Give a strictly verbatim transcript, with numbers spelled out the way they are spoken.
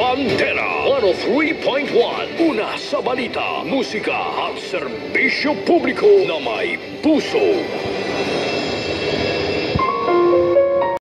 Pantera one oh three point one. Una sa balita, musika at serbisyo publiko na may puso.